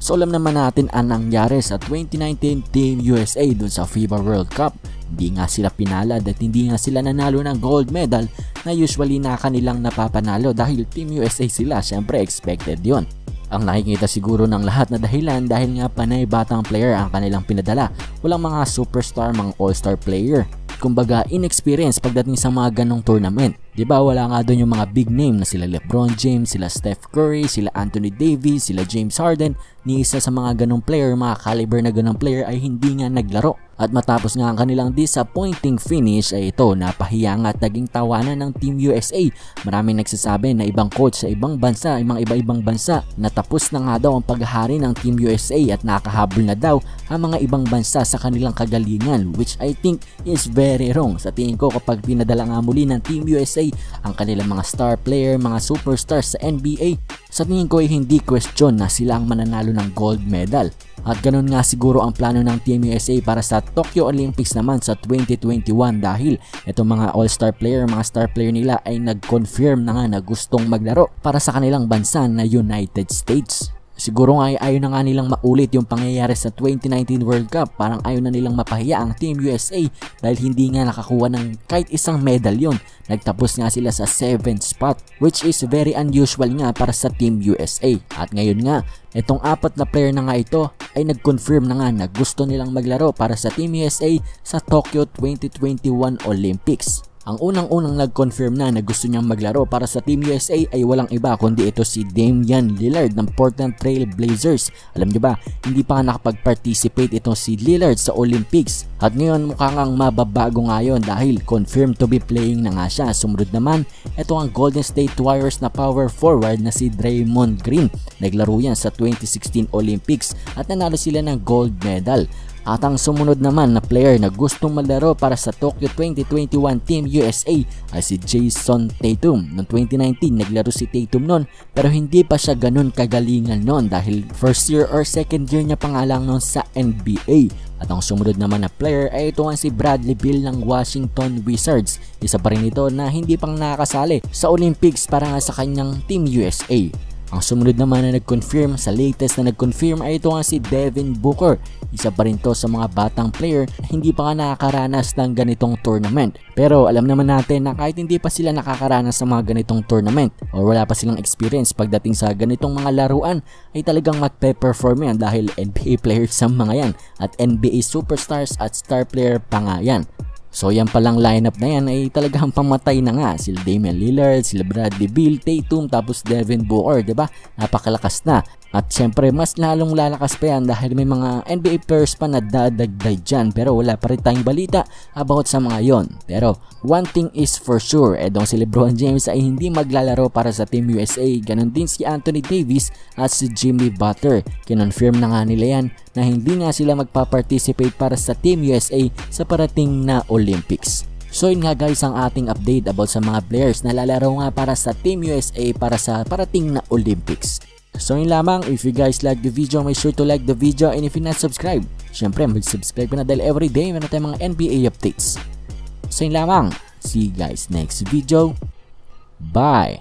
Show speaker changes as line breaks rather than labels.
So alam naman natin ang nangyari sa 2019 Team USA dun sa FIBA World Cup. Hindi nga sila pinalad at hindi nga sila nanalo ng gold medal na usually na kanilang napapanalo dahil Team USA sila, syempre expected yon. Ang nakikita siguro ng lahat na dahilan dahil nga panay batang player ang kanilang pinadala. Walang mga superstar, mga all-star player. Kumbaga inexperience pagdating sa mga ganong tournament. Diba wala nga doon yung mga big name na sila LeBron James, sila Steph Curry, sila Anthony Davis, sila James Harden. Ni isa sa mga ganong player, mga caliber na ganong player ay hindi nga naglaro. At matapos nga ang kanilang disappointing finish ay ito, napahiya nga at naging tawanan ng Team USA. Maraming nagsasabi na ibang coach sa ibang bansa, mga iba-ibang bansa, na tapos na nga daw ang paghahari ng Team USA at nakahabol na daw ang mga ibang bansa sa kanilang kagalingan, which I think is very wrong. Sa tingin ko kapag pinadala nga muli ng Team USA ang kanilang mga star player, mga superstars sa NBA, sa tingin ko ay hindi question na sila ang mananalo ng gold medal. At ganun nga siguro ang plano ng Team USA para sa Tokyo Olympics naman sa 2021 dahil itong mga all-star player, mga star player nila ay nag-confirm na nga na gustong maglaro para sa kanilang bansa na United States. Siguro nga ay ayaw na nga nilang maulit yung pangyayari sa 2019 World Cup. Parang ayaw na nilang mapahiya ang Team USA dahil hindi nga nakakuha ng kahit isang medal yon. Nagtapos nga sila sa 7th spot, which is very unusual nga para sa Team USA. At ngayon nga, itong 4 na player na nga ito ay nag-confirm na nga na gusto nilang maglaro para sa Team USA sa Tokyo 2021 Olympics. Ang unang-unang nag-confirm na gusto niyang maglaro para sa Team USA ay walang iba kundi ito si Damian Lillard ng Portland Trail Blazers. Alam niyo ba, hindi pa nakapag-participate itong si Lillard sa Olympics. At ngayon mukha ngang mababago ngayon dahil confirmed to be playing na nga siya. Sumunod naman, ito ang Golden State Warriors na power forward na si Draymond Green. Naglaro yan sa 2016 Olympics at nanalo sila ng gold medal. At ang sumunod naman na player na gustong maglaro para sa Tokyo 2021 Team USA ay si Jason Tatum. Noong 2019 naglaro si Tatum noon pero hindi pa siya ganun kagalingan noon dahil first year or second year niya pa nga lang noon sa NBA. At ang sumunod naman na player ay ito ang si Bradley Beal ng Washington Wizards. Isa pa rin ito na hindi pang nakakasali sa Olympics para nga sa kanyang Team USA. Ang sumunod naman na nag-confirm, sa latest na nag-confirm ay ito nga si Devin Booker. Isa pa rin to sa mga batang player na hindi pa nga nakakaranas ng ganitong tournament. Pero alam naman natin na kahit hindi pa sila nakakaranas sa mga ganitong tournament o wala pa silang experience pagdating sa ganitong mga laruan ay talagang magpe-perform yan dahil NBA players sa mga yan at NBA superstars at star player pa nga yan. So yan palang lineup na yan ay talagang pamatay na nga. Sila Damian Lillard, sila Bradley Beal, Tatum, tapos Devin Booker, diba? Napakalakas na. At syempre mas lalong lalakas pa yan dahil may mga NBA players pa na dadagdag dyan. Pero wala pa rin tayong balita about sa mga yon. Pero one thing is for sure, edong si LeBron James ay hindi maglalaro para sa Team USA. Ganon din si Anthony Davis at si Jimmy Butler. Kinonfirm na nga nila yan na hindi nga sila magpa-participate para sa Team USA sa parating na Olympics. So yun nga guys ang ating update about sa mga players na lalaro nga para sa Team USA para sa parating na Olympics. So yun lamang, if you guys like the video, make sure to like the video, and if you're not subscribed, syempre mag-subscribe na dahil everyday meron tayong mga NBA updates. So yun lamang, see you guys next video, bye!